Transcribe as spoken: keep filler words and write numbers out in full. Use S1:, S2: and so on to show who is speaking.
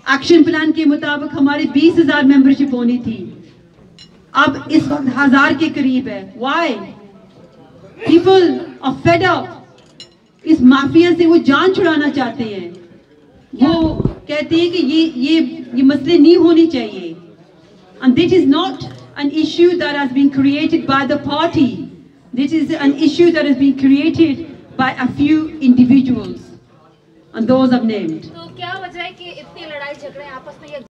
S1: Action plan के मुताबिक हमारे बीस हजार मेंबरशिप होनी थी, अब इस वक्त हजार के करीब है। Why? People are fed up. इस माफिया से वो जान छुड़ाना चाहते हैं। वो कहते हैं कि ये ये ये मसले नहीं होने चाहिए। And this is not an issue that has been created by the party. This is an issue that has been created by a few individuals, and those I've named.
S2: तो क्या वजह है कि इतनी लड़ाई झगड़े आपस में